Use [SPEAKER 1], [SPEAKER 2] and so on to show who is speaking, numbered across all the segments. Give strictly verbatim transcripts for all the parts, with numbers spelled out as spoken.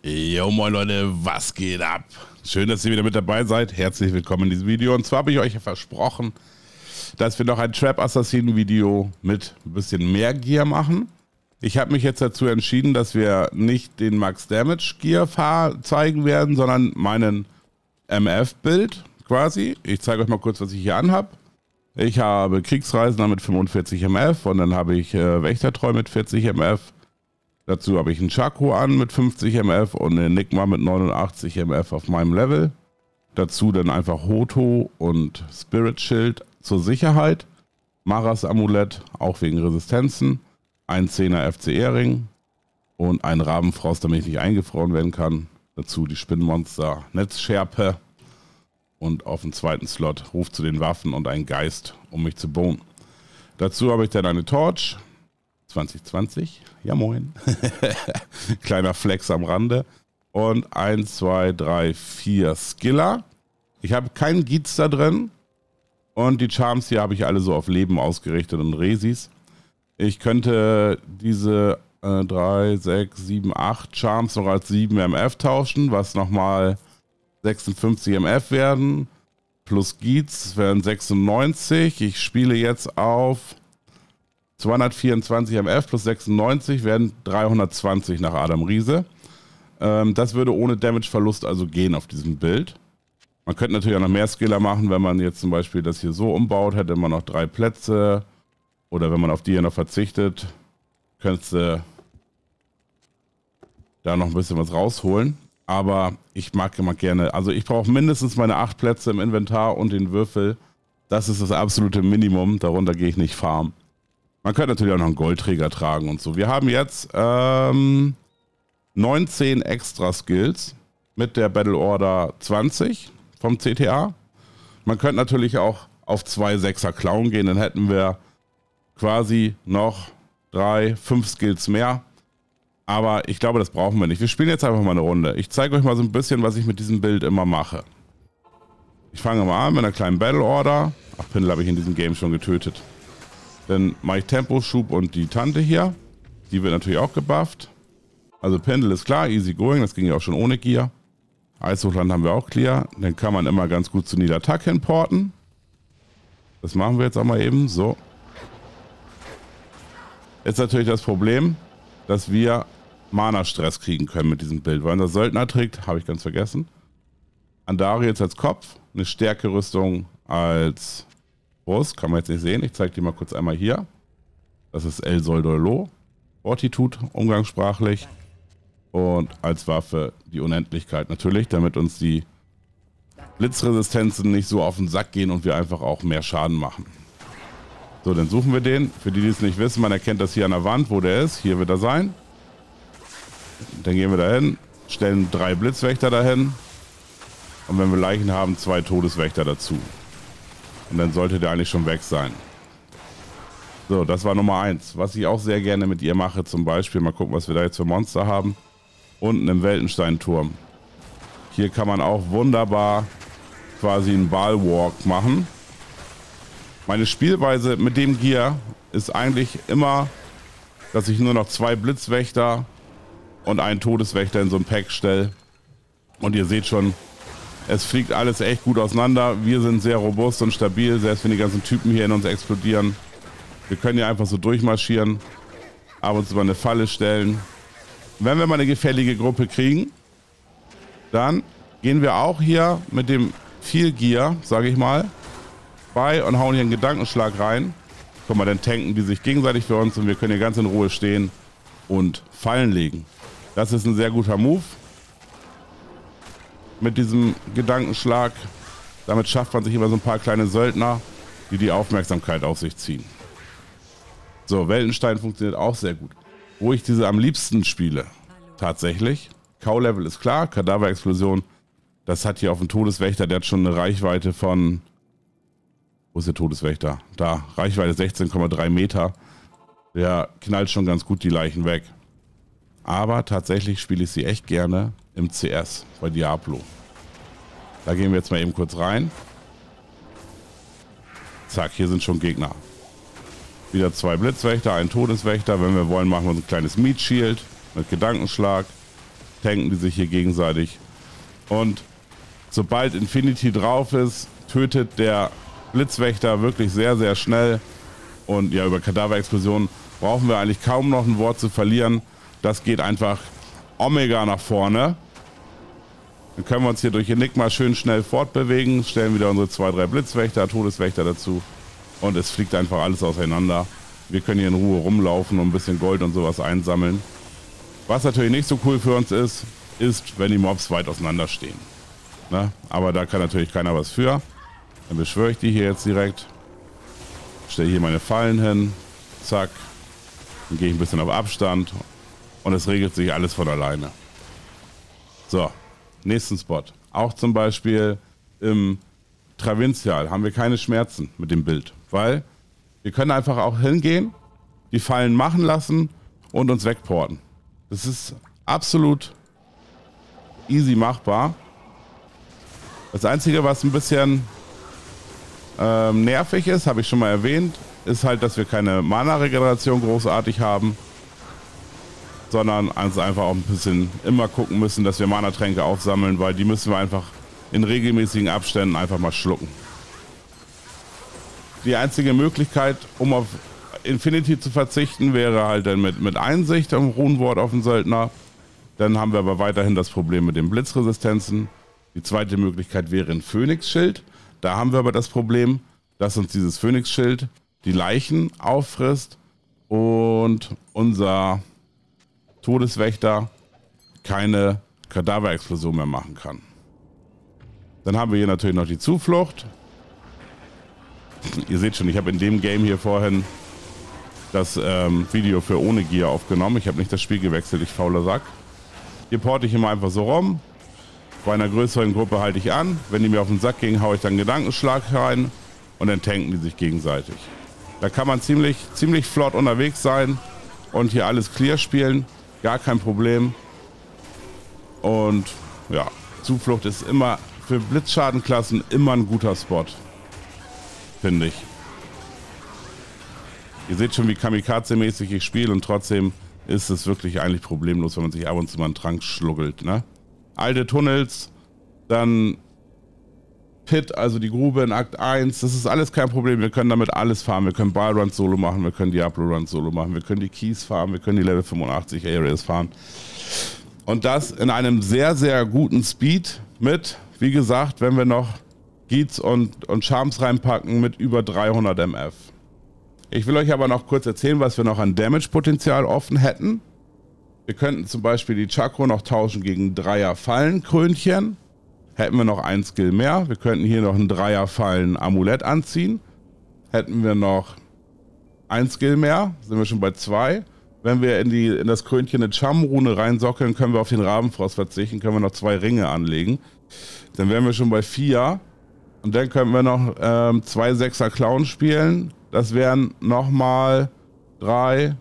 [SPEAKER 1] Jo moin Leute, was geht ab? Schön, dass ihr wieder mit dabei seid. Herzlich willkommen in diesem Video. Und zwar habe ich euch ja versprochen, dass wir noch ein Trap Assassin Video mit ein bisschen mehr Gear machen. Ich habe mich jetzt dazu entschieden, dass wir nicht den Max Damage Gear zeigen werden, sondern meinen M F-Bild quasi. Ich zeige euch mal kurz, was ich hier anhab. Ich habe Kriegsreisender mit fünfundvierzig M F und dann habe ich äh, Wächtertreu mit vierzig M F. Dazu habe ich einen Chakro an mit fünfzig M F und einen Enigma mit neunundachtzig M F auf meinem Level. Dazu dann einfach Hoto und Spirit Shield zur Sicherheit. Maras Amulett, auch wegen Resistenzen. Ein zehner F C E-Ring und ein Rabenfrost, damit ich nicht eingefroren werden kann. Dazu die Spinnmonster Netzschärpe. Und auf dem zweiten Slot Ruf zu den Waffen und ein Geist, um mich zu bohnen. Dazu habe ich dann eine Torch. zwanzig zwanzig. Ja moin. Kleiner Flex am Rande. Und eins, zwei, drei, vier Skiller. Ich habe keinen Giz da drin. Und die Charms hier habe ich alle so auf Leben ausgerichtet und Resis. Ich könnte diese äh, drei, sechs, sieben, acht Charms noch als sieben M F tauschen, was nochmal sechsundfünfzig M F werden. Plus Giz wären sechsundneunzig. Ich spiele jetzt auf zweihundertvierundzwanzig M F plus sechsundneunzig werden dreihundertzwanzig nach Adam Riese. Ähm, das würde ohne Damage-Verlust also gehen auf diesem Bild. Man könnte natürlich auch noch mehr Skiller machen, wenn man jetzt zum Beispiel das hier so umbaut, hätte man noch drei Plätze. Oder wenn man auf die hier noch verzichtet, könntest du da noch ein bisschen was rausholen. Aber ich mag immer gerne, also ich brauche mindestens meine acht Plätze im Inventar und den Würfel. Das ist das absolute Minimum, darunter gehe ich nicht farmen. Man könnte natürlich auch noch einen Goldträger tragen und so. Wir haben jetzt ähm, neunzehn extra Skills mit der Battle Order zwanzig vom C T A. Man könnte natürlich auch auf zwei Sechser Clown gehen, dann hätten wir quasi noch drei, fünf Skills mehr. Aber ich glaube, das brauchen wir nicht. Wir spielen jetzt einfach mal eine Runde. Ich zeige euch mal so ein bisschen, was ich mit diesem Bild immer mache. Ich fange mal an mit einer kleinen Battle Order. Ach, Pindel habe ich in diesem Game schon getötet. Dann mache ich Temposchub und die Tante hier. Die wird natürlich auch gebufft. Also Pendel ist klar, easy going. Das ging ja auch schon ohne Gear. Eishochland haben wir auch clear. Dann kann man immer ganz gut zu Niedertag hinporten. Das machen wir jetzt auch mal eben. So. Jetzt natürlich das Problem, dass wir Mana-Stress kriegen können mit diesem Bild. Weil unser Söldner trägt, habe ich ganz vergessen, Andari jetzt als Kopf, eine Stärkerüstung als Brust, kann man jetzt nicht sehen. Ich zeige die mal kurz einmal hier. Das ist El Soldolo, Fortitude umgangssprachlich. Und als Waffe die Unendlichkeit natürlich, damit uns die Blitzresistenzen nicht so auf den Sack gehen und wir einfach auch mehr Schaden machen. So, dann suchen wir den. Für die, die es nicht wissen, man erkennt das hier an der Wand, wo der ist. Hier wird er sein. Dann gehen wir dahin, stellen drei Blitzwächter dahin. Und wenn wir Leichen haben, zwei Todeswächter dazu. Und dann sollte der eigentlich schon weg sein. So, das war Nummer eins. Was ich auch sehr gerne mit ihr mache, zum Beispiel, mal gucken, was wir da jetzt für Monster haben. Unten im Weltensteinturm. Hier kann man auch wunderbar quasi einen Ballwalk machen. Meine Spielweise mit dem Gear ist eigentlich immer, dass ich nur noch zwei Blitzwächter und einen Todeswächter in so ein Pack stelle. Und ihr seht schon, es fliegt alles echt gut auseinander. Wir sind sehr robust und stabil, selbst wenn die ganzen Typen hier in uns explodieren. Wir können hier einfach so durchmarschieren, ab und zu mal eine Falle stellen. Wenn wir mal eine gefährliche Gruppe kriegen, dann gehen wir auch hier mit dem viel Gear, sage ich mal, bei und hauen hier einen Gedankenschlag rein. Guck mal, dann tanken die sich gegenseitig für uns und wir können hier ganz in Ruhe stehen und Fallen legen. Das ist ein sehr guter Move. Mit diesem Gedankenschlag. Damit schafft man sich immer so ein paar kleine Söldner, die die Aufmerksamkeit auf sich ziehen. So, Weltenstein funktioniert auch sehr gut. Wo ich diese am liebsten spiele, tatsächlich. Cow-Level ist klar, Kadaver-Explosion. Das hat hier auf dem Todeswächter, der hat schon eine Reichweite von... Wo ist der Todeswächter? Da, Reichweite sechzehn Komma drei Meter. Der knallt schon ganz gut die Leichen weg. Aber tatsächlich spiele ich sie echt gerne im C S bei Diablo. Da gehen wir jetzt mal eben kurz rein. Zack, hier sind schon Gegner. Wieder zwei Blitzwächter, ein Todeswächter. Wenn wir wollen, machen wir uns ein kleines Meat Shield mit Gedankenschlag. tanken die sich hier gegenseitig. Und sobald Infinity drauf ist, tötet der Blitzwächter wirklich sehr, sehr schnell. Und ja, über Kadaverexplosionen brauchen wir eigentlich kaum noch ein Wort zu verlieren. Das geht einfach Omega nach vorne. Dann können wir uns hier durch Enigma schön schnell fortbewegen, stellen wieder unsere zwei, drei Blitzwächter, Todeswächter dazu und es fliegt einfach alles auseinander. Wir können hier in Ruhe rumlaufen und ein bisschen Gold und sowas einsammeln. Was natürlich nicht so cool für uns ist, ist, wenn die Mobs weit auseinander stehen. Ne? Aber da kann natürlich keiner was für. Dann beschwöre ich die hier jetzt direkt. Stelle hier meine Fallen hin. Zack. Dann gehe ich ein bisschen auf Abstand und es regelt sich alles von alleine. So. Nächsten Spot. Auch zum Beispiel im Travinzial haben wir keine Schmerzen mit dem Bild, weil wir können einfach auch hingehen, die Fallen machen lassen und uns wegporten. Das ist absolut easy machbar. Das Einzige, was ein bisschen ähm, nervig ist, habe ich schon mal erwähnt, ist halt, dass wir keine Mana-Regeneration großartig haben, sondern also einfach auch ein bisschen immer gucken müssen, dass wir Mana-Tränke aufsammeln, weil die müssen wir einfach in regelmäßigen Abständen einfach mal schlucken. Die einzige Möglichkeit, um auf Infinity zu verzichten, wäre halt dann mit, mit Einsicht am Runenwort auf den Söldner. Dann haben wir aber weiterhin das Problem mit den Blitzresistenzen. Die zweite Möglichkeit wäre ein Phönix-Schild. Da haben wir aber das Problem, dass uns dieses Phönix-Schild die Leichen auffrisst und unser Todeswächter keine Kadaverexplosion mehr machen kann. Dann haben wir hier natürlich noch die Zuflucht. Ihr seht schon, ich habe in dem Game hier vorhin das ähm, Video für ohne Gear aufgenommen. Ich habe nicht das Spiel gewechselt, ich fauler Sack. Hier porte ich immer einfach so rum. Bei einer größeren Gruppe halte ich an. Wenn die mir auf den Sack gehen, haue ich dann einen Gedankenschlag rein und dann tanken die sich gegenseitig. Da kann man ziemlich, ziemlich flott unterwegs sein und hier alles clear spielen. Gar kein Problem. Und ja, Zuflucht ist immer für Blitzschadenklassen immer ein guter Spot. Finde ich. Ihr seht schon, wie Kamikaze-mäßig ich spiele und trotzdem ist es wirklich eigentlich problemlos, wenn man sich ab und zu mal einen Trank schluggelt. Ne? Alte Tunnels, dann Pit, also die Grube in Akt eins, das ist alles kein Problem. Wir können damit alles farmen. Wir können Ballruns Solo machen, wir können Diablo Runs Solo machen, wir können die Keys farmen, wir können die Level fünfundachtzig Areas fahren. Und das in einem sehr, sehr guten Speed mit, wie gesagt, wenn wir noch Geats und, und Charms reinpacken mit über dreihundert M F. Ich will euch aber noch kurz erzählen, was wir noch an Damage-Potenzial offen hätten. Wir könnten zum Beispiel die Chakro noch tauschen gegen Dreier-Fallenkrönchen. Hätten wir noch ein Skill mehr. Wir könnten hier noch ein Dreier-Fallen-Amulett anziehen. Hätten wir noch ein Skill mehr, sind wir schon bei zwei. Wenn wir in, die, in das Krönchen eine Cham-Rune reinsockeln, können wir auf den Rabenfrost verzichten, können wir noch zwei Ringe anlegen. Dann wären wir schon bei vier. Und dann könnten wir noch ähm, zwei Sechser Clown spielen. Das wären nochmal drei,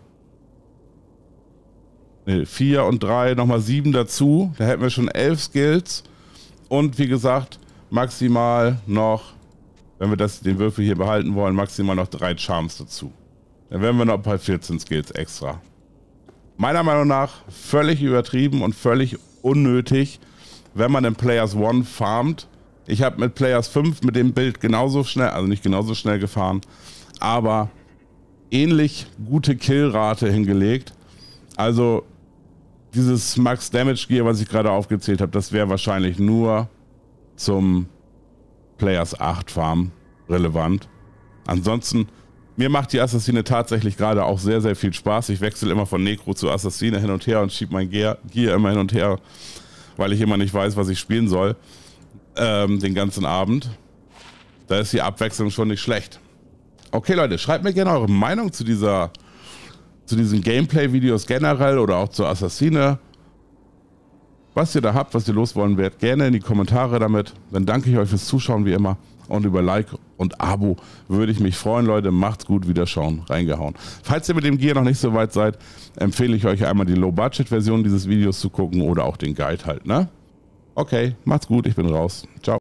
[SPEAKER 1] nee, vier und drei, nochmal sieben dazu. Da hätten wir schon elf Skills. Und wie gesagt, maximal noch, wenn wir das, den Würfel hier behalten wollen, maximal noch drei Charms dazu. Dann wären wir noch bei vierzehn Skills extra. Meiner Meinung nach völlig übertrieben und völlig unnötig, wenn man in Players One farmt. Ich habe mit Players fünf mit dem Bild genauso schnell, also nicht genauso schnell gefahren, aber ähnlich gute Killrate hingelegt. Also dieses Max Damage Gear, was ich gerade aufgezählt habe, das wäre wahrscheinlich nur zum Players acht Farm relevant. Ansonsten, mir macht die Assassine tatsächlich gerade auch sehr, sehr viel Spaß. Ich wechsle immer von Necro zu Assassine hin und her und schiebe mein Gear, Gear immer hin und her, weil ich immer nicht weiß, was ich spielen soll, ähm, den ganzen Abend. Da ist die Abwechslung schon nicht schlecht. Okay Leute, schreibt mir gerne eure Meinung zu dieser, zu diesen Gameplay-Videos generell oder auch zur Assassine. Was ihr da habt, was ihr loswollen werdet, gerne in die Kommentare damit. Dann danke ich euch fürs Zuschauen wie immer und über Like und Abo würde ich mich freuen, Leute. Macht's gut, Wiederschauen, reingehauen. Falls ihr mit dem Gear noch nicht so weit seid, empfehle ich euch einmal die Low-Budget-Version dieses Videos zu gucken oder auch den Guide halt, ne? Okay, macht's gut, ich bin raus. Ciao.